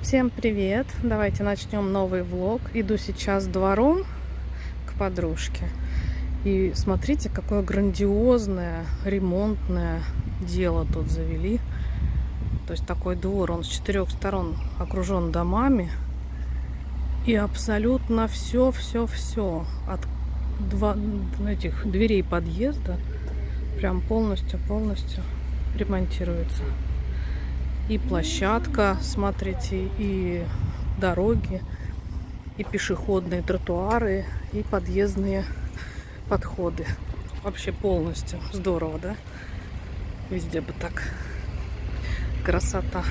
Всем привет! Давайте начнем новый влог. Иду сейчас двором к подружке. И смотрите, какое грандиозное ремонтное дело тут завели. То есть такой двор, он с 4 сторон окружен домами. И абсолютно все от этих дверей подъезда прям полностью ремонтируется. И площадка, смотрите, и дороги, и пешеходные тротуары, и подъездные подходы. Вообще полностью здорово, да? Везде бы так. Красота.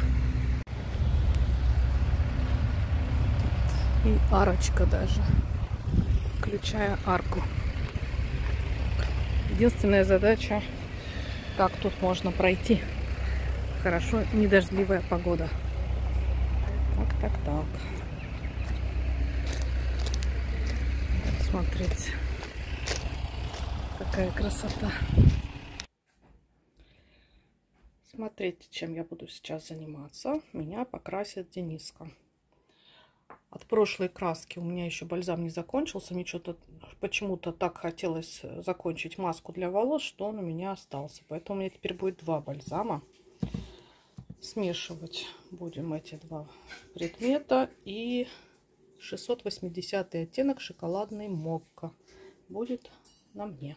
И арочка даже, включая арку. Единственная задача, как тут можно пройти. Хорошо, недождливая погода. Так. Смотрите, какая красота. Смотрите, чем я буду сейчас заниматься. Меня покрасит Дениска. От прошлой краски у меня еще бальзам не закончился. Мне что-то почему-то так хотелось закончить маску для волос, что он у меня остался. Поэтому у меня теперь будет 2 бальзама. Смешивать будем эти 2 предмета. И 680 оттенок шоколадный мокко будет на мне.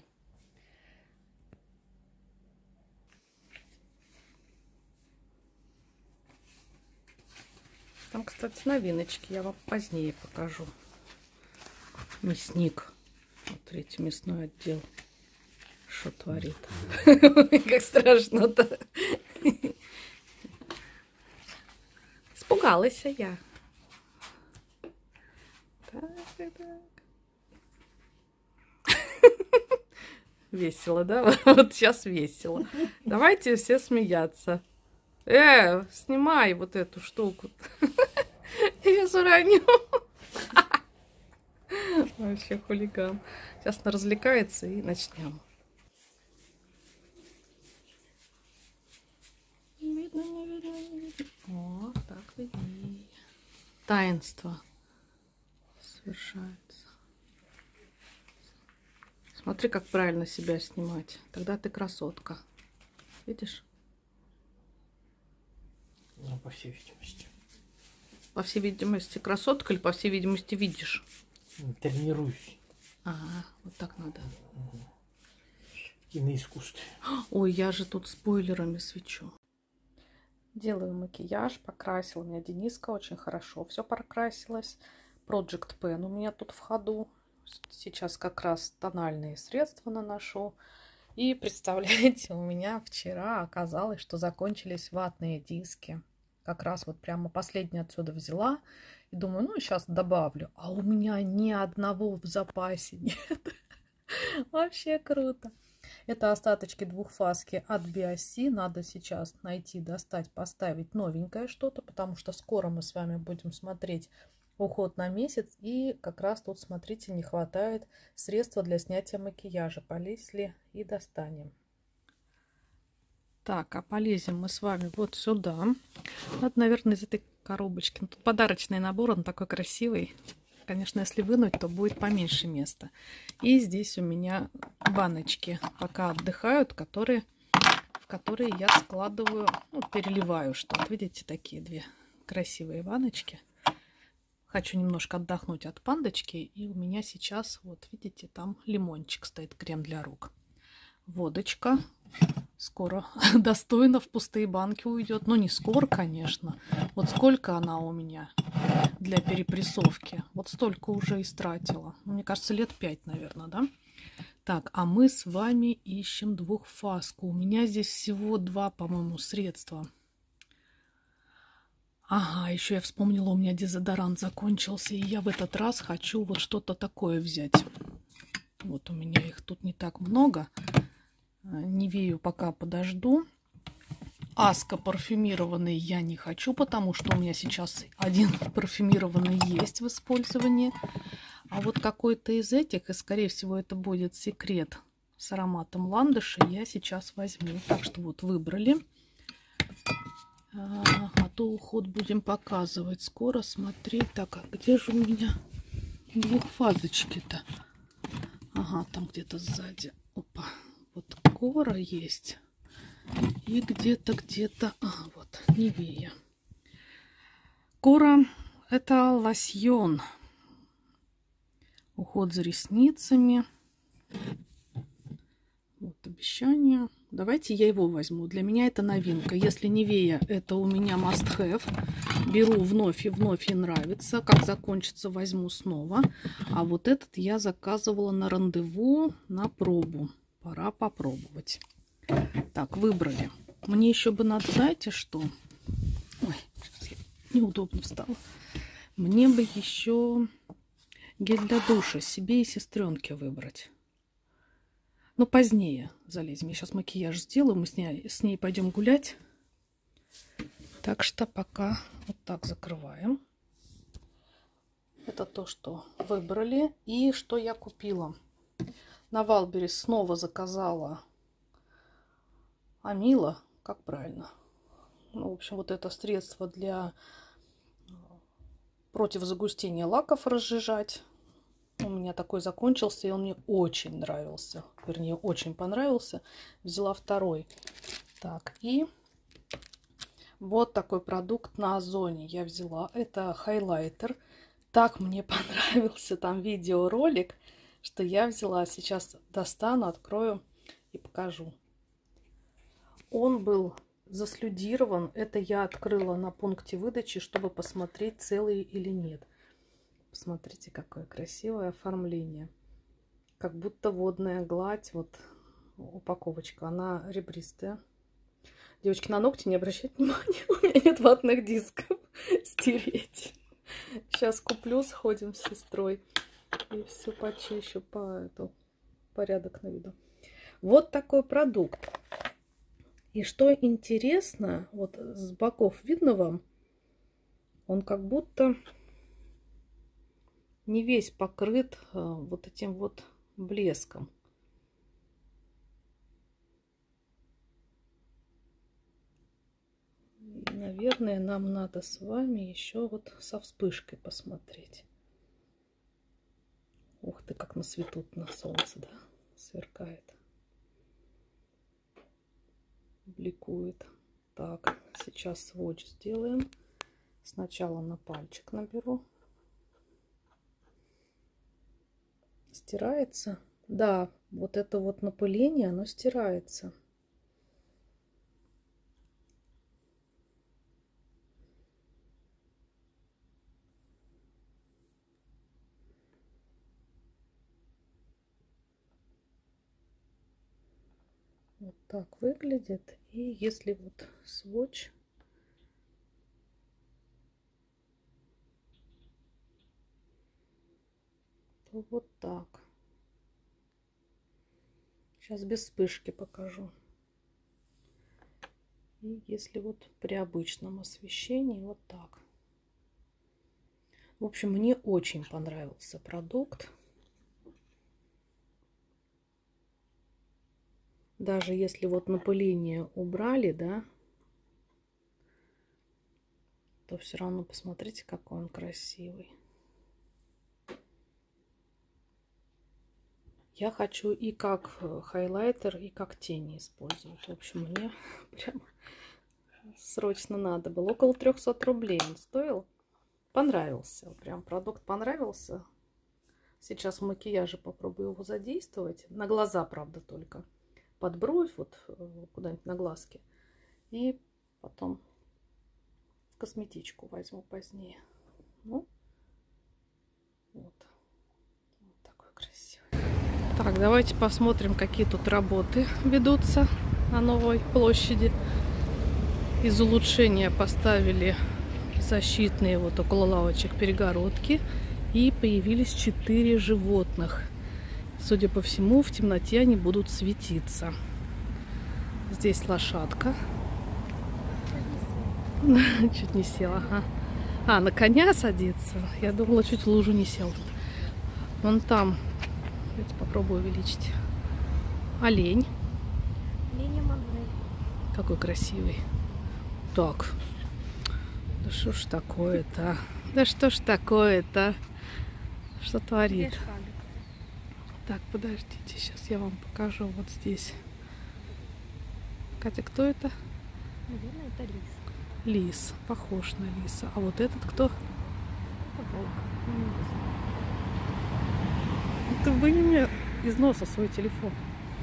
Там, кстати, новиночки. Я вам позднее покажу. Мясник. Смотрите, мясной отдел. Что творит. Как страшно-то. Испугалась я. Так. Весело, да? Вот сейчас весело. Давайте все смеяться. Снимай вот эту штуку. Я сейчас уроню. Вообще хулиган. Сейчас она развлекается и начнем. Не видно. О, так виднее. Таинство совершается. Смотри, как правильно себя снимать. Тогда ты красотка. Видишь? Ну, по всей видимости. По всей видимости красотка или по всей видимости видишь? Тренируюсь. Ага, вот так надо. И на искусстве. Ой, я же тут спойлерами свечу. Делаю макияж, покрасила меня Дениска, очень хорошо все прокрасилось. Project Pen у меня тут в ходу. Сейчас как раз тональные средства наношу. И представляете, у меня вчера оказалось, что закончились ватные диски. Как раз вот прямо последний отсюда взяла. И думаю, ну сейчас добавлю. А у меня ни одного в запасе нет. Вообще круто. Это остаточки двухфазки от Биоси. Надо сейчас найти, достать, поставить новенькое что-то, потому что скоро мы с вами будем смотреть уход на месяц. И как раз тут, смотрите, не хватает средства для снятия макияжа. Полезли и достанем. Так, а полезем мы с вами вот сюда. Надо, наверное, из этой коробочки. Тут подарочный набор, он такой красивый. Конечно, если вынуть, то будет поменьше места. И здесь у меня баночки пока отдыхают, в которые я складываю, ну, переливаю что-то. Видите, такие 2 красивые баночки. Хочу немножко отдохнуть от пандочки. И у меня сейчас, вот видите, там лимончик стоит, крем для рук. Водочка. Скоро достойно в пустые банки уйдет. Ну, не скоро, конечно. Вот сколько она у меня для перепрессовки. Вот столько уже истратила. Мне кажется, лет 5, наверное, да? Так, а мы с вами ищем двухфазку. У меня здесь всего 2, по-моему, средства. Ага, еще я вспомнила, у меня дезодорант закончился. И я в этот раз хочу вот что-то такое взять. Вот у меня их тут не так много. Нивею пока подожду. Аска парфюмированный я не хочу, потому что у меня сейчас один парфюмированный есть в использовании. А вот какой-то из этих, и скорее всего это будет секрет с ароматом ландыша, я сейчас возьму. Так что вот выбрали. А то уход будем показывать скоро. Смотреть. Так, а где же у меня двухфазочки-то? Ага, там где-то сзади. Опа. Вот кора есть. И где-то... А, вот, Нивея. Кора — это лосьон. Уход за ресницами. Вот обещание. Давайте я его возьму. Для меня это новинка. Если Нивея, это у меня must have. Беру вновь и нравится. Как закончится, возьму снова. А вот этот я заказывала на рандеву, на пробу. Пора попробовать. Так, выбрали. Мне еще бы надо, знаете что? Ой, сейчас я неудобно встала. Мне бы еще гель для душа себе и сестренке выбрать. Но позднее залезем. Я сейчас макияж сделаю. Мы с ней пойдем гулять. Так что пока вот так закрываем. Это то, что выбрали. И что я купила. На Вайлдберрис снова заказала Амила. Как правильно? Ну, в общем, вот это средство для против загустения лаков разжижать. У меня такой закончился, и он мне очень нравился. Вернее, очень понравился. Взяла второй. Так, и вот такой продукт на Озоне я взяла. Это хайлайтер. Так мне понравился там видеоролик, что я взяла. Сейчас достану, открою и покажу. Он был заслюдирован. Это я открыла на пункте выдачи, чтобы посмотреть, целый или нет. Посмотрите, какое красивое оформление. Как будто водная гладь. Вот упаковочка. Она ребристая. Девочки, на ногти не обращайте внимания. У меня нет ватных дисков. Стереть. Сейчас куплю, сходим с сестрой. И все почищу. Порядок наведу. Вот такой продукт. И что интересно, вот с боков видно вам, он как будто не весь покрыт вот этим вот блеском. И, наверное, нам надо с вами еще вот со вспышкой посмотреть. Ух ты, как на свету на солнце, да, сверкает. Бликует. Так, сейчас сводч сделаем. Сначала на пальчик наберу. Стирается? Да, вот это вот напыление, оно стирается. Вот так выглядит. И если вот сводч, то вот так. Сейчас без вспышки покажу. И если вот при обычном освещении, вот так. В общем, мне очень понравился продукт. Даже если вот напыление убрали, да, то все равно посмотрите, какой он красивый. Я хочу и как хайлайтер, и как тени использовать. В общем, мне прям срочно надо было. Около 300 рублей он стоил. Понравился. Прям продукт понравился. Сейчас в макияже попробую его задействовать. На глаза, правда, только. Под бровь, вот куда-нибудь на глазки. И потом косметичку возьму позднее. Ну, вот. Вот такой красивый. Так, давайте посмотрим, какие тут работы ведутся на Новой площади. Из улучшения поставили защитные вот около лавочек перегородки. И появились 4 животных. Судя по всему, в темноте они будут светиться. Здесь лошадка. Чуть не села. Ага. А, на коня садится. Я думала, чуть в лужу не сел. Вон там. Давайте попробую увеличить. Олень. Какой красивый. Так, да что ж такое-то? Да что ж такое-то? Что творит? Так, подождите, сейчас я вам покажу вот здесь. Катя, кто это? Наверное, это лис. Лис, похож на лиса. А вот этот кто? Это волк. Ты вынь мне из носа свой телефон.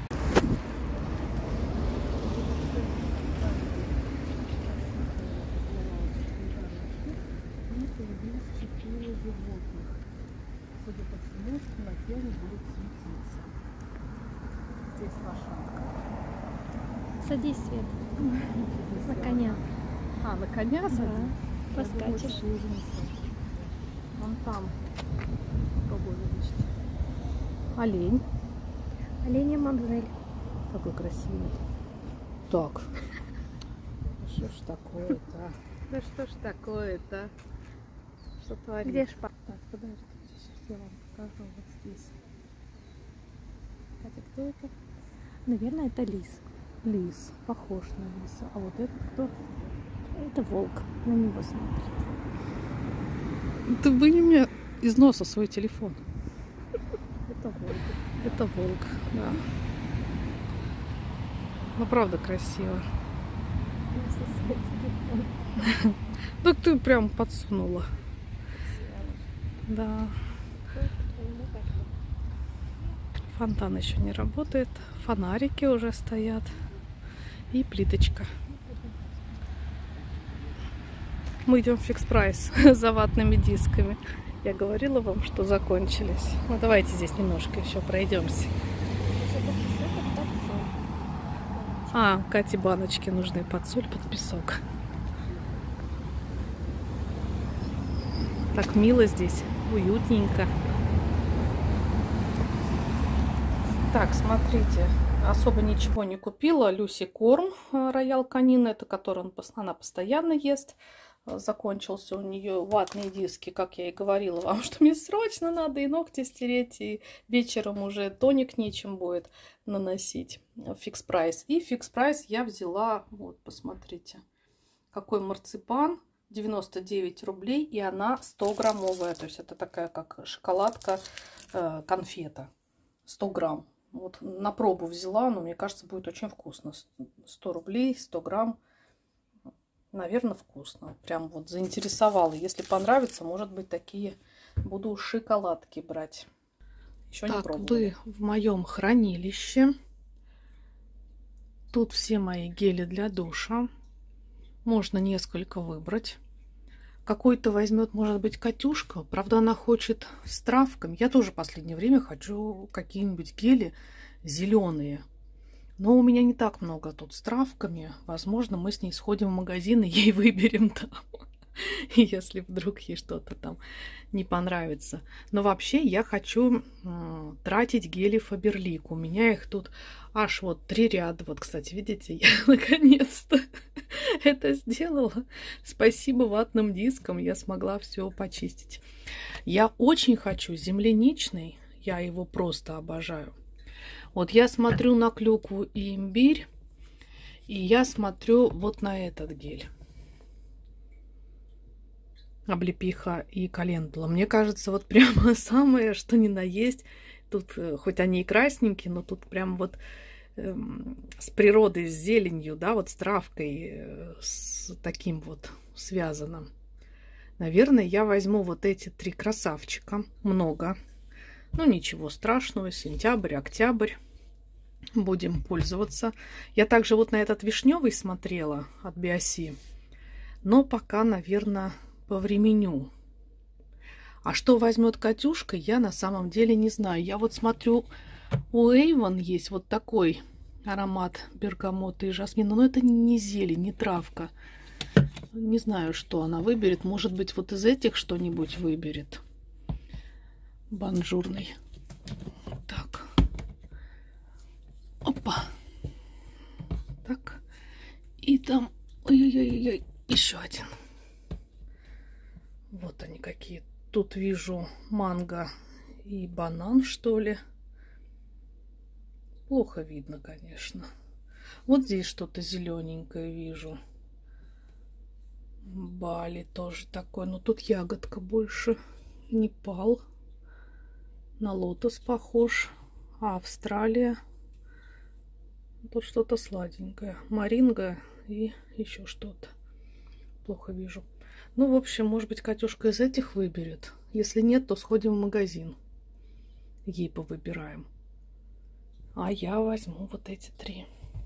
Судя по всему, в темноте они будут светиться. Здесь лошадка. Садись, Свет, на коня. А, на коня Да, садится? поскачешь. Вон там. Попробуй увеличить. Олень. Оленя Мамзель. Какой красивый. Так. Что ж такое-то? Да что ж такое-то? Что творит? Где шпа? Так, подождите, сейчас я вам покажу вот здесь. Катя, кто это? Наверное, это лис. Лис. Похож на лиса. А вот этот кто? Это волк. На него смотрит. Ты вынь мне из носа свой телефон. Это волк. Это волк, да. Ну, правда, красиво. Так ты прям подсунула. Да. Фонтан еще не работает. Фонарики уже стоят. И плиточка. Мы идем в Фикс Прайс за ватными дисками. Я говорила вам, что закончились. Ну, давайте здесь немножко еще пройдемся. А, Кате баночки нужны под соль, под песок. Так мило здесь, уютненько. Так, смотрите, особо ничего не купила. Люси корм Роял Канин, это который она постоянно ест. Закончился у нее ватные диски, как я и говорила вам, что мне срочно надо и ногти стереть, и вечером уже тоник нечем будет наносить. Фикс Прайс. И Фикс Прайс я взяла, вот, посмотрите, какой марципан, 99 рублей, и она 100-граммовая, то есть это такая, как шоколадка, конфета, 100 грамм. Вот на пробу взяла, но мне кажется, будет очень вкусно. 100 рублей, 100 грамм. Наверное, вкусно. Прям вот заинтересовало. Если понравится, может быть, такие буду шоколадки брать. Еще не пробовала. Вы в моем хранилище. Тут все мои гели для душа. Можно несколько выбрать. Какой-то возьмет, может быть, Катюшка. Правда, она хочет с травками. Я тоже в последнее время хочу какие-нибудь гели зеленые. Но у меня не так много тут с травками. Возможно, мы с ней сходим в магазин и ей выберем там. Если вдруг ей что-то там не понравится. Но вообще я хочу тратить гели Фаберлик. У меня их тут аж вот 3 ряда. Вот, кстати, видите, я наконец-то это сделала. Спасибо ватным дискам. Я смогла все почистить. Я очень хочу земляничный. Я его просто обожаю. Вот я смотрю на клюкву и имбирь, и я смотрю вот на этот гель. Облепиха и календула. Мне кажется, вот прямо самое, что ни на есть. Тут, хоть они и красненькие, но тут прям вот с природой, с зеленью, да, вот с травкой, с таким вот связанным. Наверное, я возьму вот эти 3 красавчика. Много. Ну, ничего страшного. Сентябрь, октябрь. Будем пользоваться. Я также вот на этот вишневый смотрела от Биоси. Но пока, наверное, повременю. А что возьмет Катюшка, я на самом деле не знаю. Я вот смотрю, у Avon есть вот такой аромат бергамота и жасмина. Но это не зелень, не травка. Не знаю, что она выберет. Может быть, вот из этих что-нибудь выберет. Бонжурный. Так. Опа. Так. И там... Ой-ой-ой, еще один. Вот они какие. Тут вижу манго и банан, что ли. Плохо видно, конечно. Вот здесь что-то зелененькое вижу. Бали тоже такой, но тут ягодка больше. Непал. На лотос похож. А Австралия. Тут что-то сладенькое. Маринга и еще что-то. Плохо вижу. Ну, в общем, может быть, Катюшка из этих выберет. Если нет, то сходим в магазин. Ей повыбираем. А я возьму вот эти 3.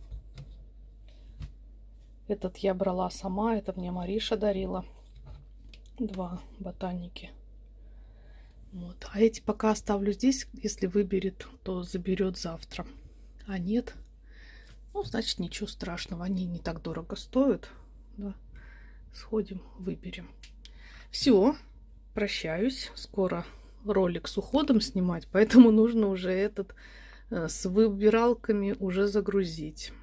Этот я брала сама. Это мне Мариша дарила. 2 ботаники. Вот. А эти пока оставлю здесь. Если выберет, то заберет завтра. А нет, ну, значит, ничего страшного. Они не так дорого стоят. Да. Сходим, выберем. Все, прощаюсь. Скоро ролик с уходом снимать, поэтому нужно уже этот с выбиралками уже загрузить.